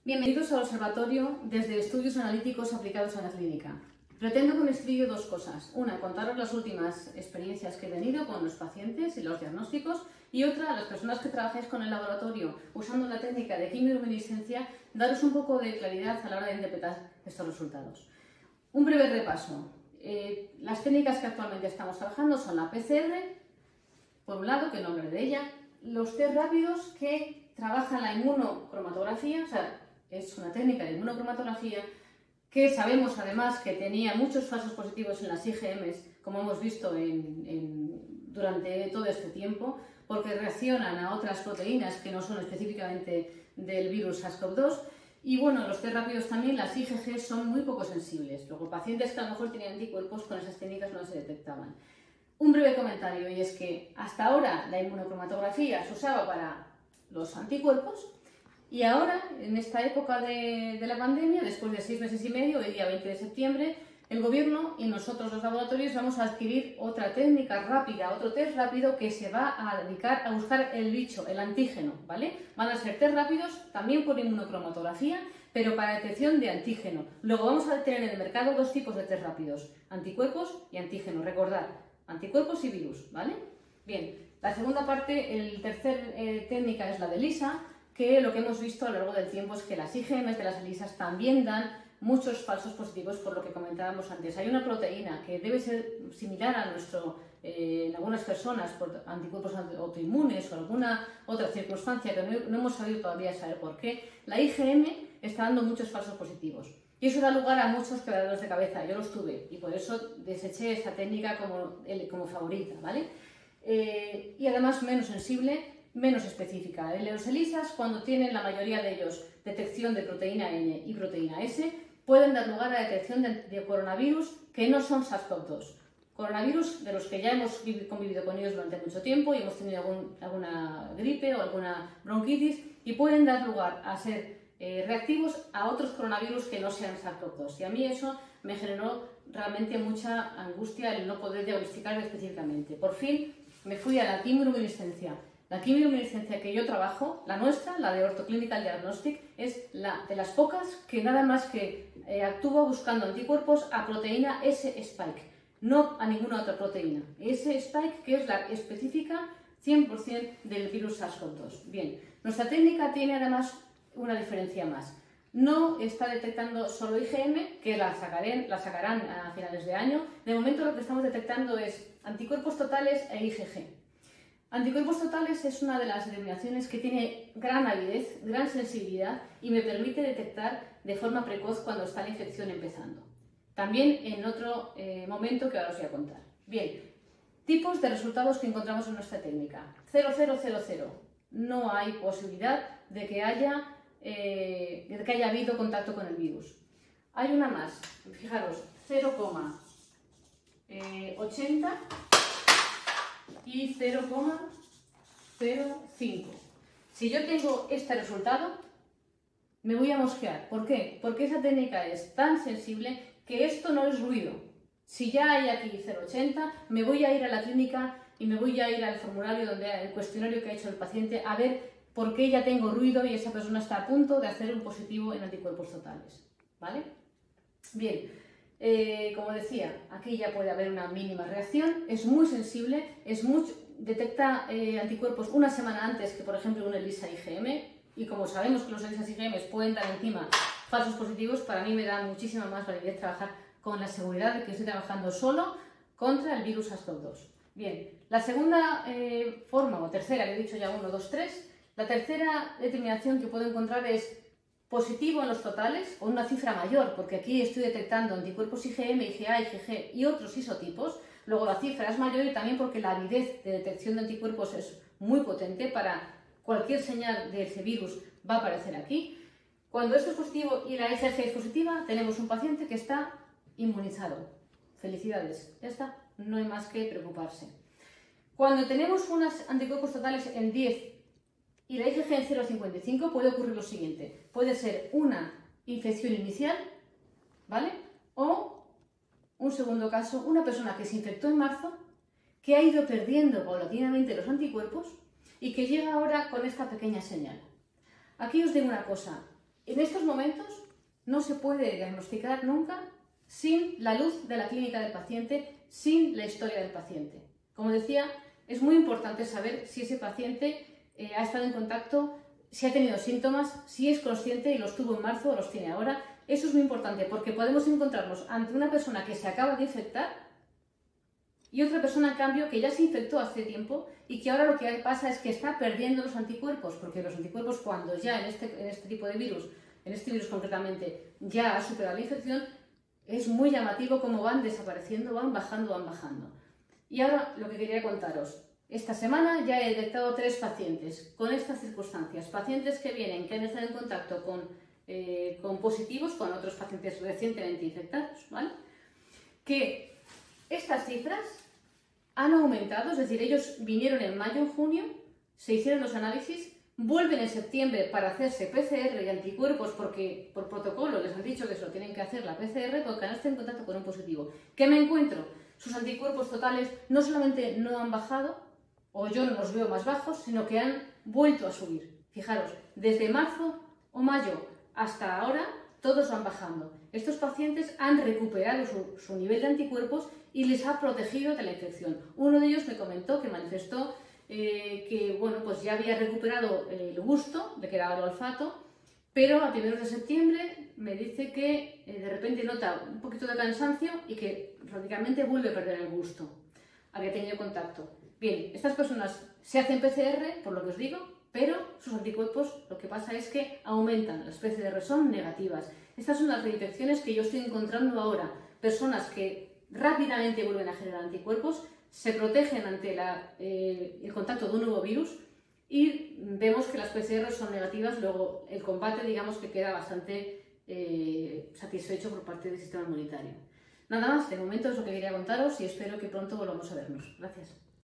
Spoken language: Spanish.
Bienvenidos al observatorio desde estudios analíticos aplicados a la clínica. Pretendo con este vídeo dos cosas. Una, contaros las últimas experiencias que he tenido con los pacientes y los diagnósticos, y otra, a las personas que trabajáis con el laboratorio usando la técnica de quimioluminiscencia, daros un poco de claridad a la hora de interpretar estos resultados. Un breve repaso. Las técnicas que actualmente estamos trabajando son la PCR, por un lado, que no hablaré de ella, los test rápidos que trabajan la inmunocromatografía, o sea, es una técnica de inmunocromatografía que sabemos además que tenía muchos falsos positivos en las IgMs, como hemos visto durante todo este tiempo, porque reaccionan a otras proteínas que no son específicamente del virus SARS-CoV-2. Y bueno, los test rápidos también, las IgG son muy poco sensibles. Luego, pacientes que a lo mejor tenían anticuerpos con esas técnicas no se detectaban. Un breve comentario, y es que hasta ahora la inmunocromatografía se usaba para los anticuerpos, y ahora, en esta época de la pandemia, después de 6 meses y medio, el día 20 de septiembre, el gobierno y nosotros los laboratorios vamos a adquirir otra técnica rápida, otro test rápido que se va a dedicar a buscar el bicho, el antígeno, ¿vale? Van a ser test rápidos también por inmunocromatografía, pero para detección de antígeno. Luego vamos a tener en el mercado dos tipos de test rápidos, anticuerpos y antígeno. Recordad, anticuerpos y virus, ¿vale? Bien, la segunda parte, el tercer técnica es la de ELISA, que lo que hemos visto a lo largo del tiempo es que las IgMs de las ELISAs también dan muchos falsos positivos, por lo que comentábamos antes. Hay una proteína que debe ser similar a nuestro, en algunas personas, por anticuerpos autoinmunes o alguna otra circunstancia que no hemos sabido todavía saber por qué. La IgM está dando muchos falsos positivos. Y eso da lugar a muchos quebraderos de cabeza. Yo los tuve y por eso deseché esta técnica como favorita, ¿vale? Y además menos sensible, menos específica. Los ELISAs, cuando tienen la mayoría de ellos detección de proteína N y proteína S, pueden dar lugar a detección de coronavirus que no son SARS-CoV-2. Coronavirus de los que ya hemos convivido con ellos durante mucho tiempo y hemos tenido alguna gripe o alguna bronquitis, y pueden dar lugar a ser reactivos a otros coronavirus que no sean SARS-CoV-2. Y a mí eso me generó realmente mucha angustia el no poder diagnosticar específicamente. Por fin me fui a la quimioluminiscencia. La quimioluminiscencia que yo trabajo, la nuestra, la de Ortho Clinical Diagnostic, es la de las pocas que nada más que actúa buscando anticuerpos a proteína S-spike, no a ninguna otra proteína. S-spike, que es la específica 100% del virus SARS-CoV-2. Bien, nuestra técnica tiene además una diferencia más. No está detectando solo IgM, que la sacarán a finales de año. De momento lo que estamos detectando es anticuerpos totales e IgG. Anticuerpos totales es una de las determinaciones que tiene gran avidez, gran sensibilidad y me permite detectar de forma precoz cuando está la infección empezando. También en otro momento que ahora os voy a contar. Bien, tipos de resultados que encontramos en nuestra técnica. 0000. No hay posibilidad de que haya habido contacto con el virus. Hay una más, fijaros, 0,80 y 0,05. Si yo tengo este resultado, me voy a mosquear. ¿Por qué? Porque esa técnica es tan sensible que esto no es ruido. Si ya hay aquí 0,80, me voy a ir a la clínica y me voy a ir al formulario, el cuestionario que ha hecho el paciente, a ver por qué ya tengo ruido y esa persona está a punto de hacer un positivo en anticuerpos totales. ¿Vale? Bien. Como decía, aquí ya puede haber una mínima reacción, es muy sensible, detecta anticuerpos una semana antes que, por ejemplo, un ELISA IgM, y como sabemos que los ELISA IgM pueden dar encima falsos positivos, para mí me da muchísima más validez trabajar con la seguridad de que estoy trabajando solo contra el virus SARS-CoV-2. Bien, la segunda forma, o tercera, que he dicho ya 1, 2, 3, la tercera determinación que puedo encontrar es positivo en los totales, o una cifra mayor, porque aquí estoy detectando anticuerpos IgM, IgA, IgG y otros isotipos. Luego la cifra es mayor y también porque la avidez de detección de anticuerpos es muy potente. Para cualquier señal de ese virus va a aparecer aquí. Cuando esto es positivo y la IgG es positiva, tenemos un paciente que está inmunizado. Felicidades, ya está, no hay más que preocuparse. Cuando tenemos unos anticuerpos totales en 10 y la IgG en 0,55, puede ocurrir lo siguiente. Puede ser una infección inicial, ¿vale? O, un segundo caso, una persona que se infectó en marzo, que ha ido perdiendo paulatinamente los anticuerpos y que llega ahora con esta pequeña señal. Aquí os digo una cosa. En estos momentos no se puede diagnosticar nunca sin la luz de la clínica del paciente, sin la historia del paciente. Como decía, es muy importante saber si ese paciente ha estado en contacto, si ha tenido síntomas, si es consciente y los tuvo en marzo o los tiene ahora. Eso es muy importante porque podemos encontrarnos ante una persona que se acaba de infectar y otra persona, en cambio, que ya se infectó hace tiempo y que ahora lo que pasa es que está perdiendo los anticuerpos, porque los anticuerpos, cuando ya en este tipo de virus, en este virus concretamente, ya ha superado la infección, es muy llamativo cómo van desapareciendo, van bajando, van bajando. Y ahora lo que quería contaros. Esta semana ya he detectado 3 pacientes con estas circunstancias. Pacientes que vienen, que han estado en contacto con positivos, con otros pacientes recientemente infectados, ¿vale? Que estas cifras han aumentado, es decir, ellos vinieron en mayo, en junio, se hicieron los análisis, vuelven en septiembre para hacerse PCR y anticuerpos porque por protocolo les han dicho que se lo tienen que hacer la PCR porque han estado en contacto con un positivo. ¿Qué me encuentro? Sus anticuerpos totales no solamente no han bajado, o yo no los veo más bajos, sino que han vuelto a subir. Fijaros, desde marzo o mayo hasta ahora, todos van bajando. Estos pacientes han recuperado su nivel de anticuerpos y les ha protegido de la infección. Uno de ellos me comentó, que manifestó que bueno, pues ya había recuperado el gusto, le quedaba el olfato, pero a primeros de septiembre me dice que de repente nota un poquito de cansancio y que radicalmente vuelve a perder el gusto. Había tenido contacto. Bien, estas personas se hacen PCR, por lo que os digo, pero sus anticuerpos, lo que pasa es que aumentan, las PCR son negativas. Estas son las reinfecciones que yo estoy encontrando ahora. Personas que rápidamente vuelven a generar anticuerpos, se protegen ante el contacto de un nuevo virus y vemos que las PCR son negativas. Luego el combate, digamos, que queda bastante satisfecho por parte del sistema inmunitario. Nada más, de momento es lo que quería contaros y espero que pronto volvamos a vernos. Gracias.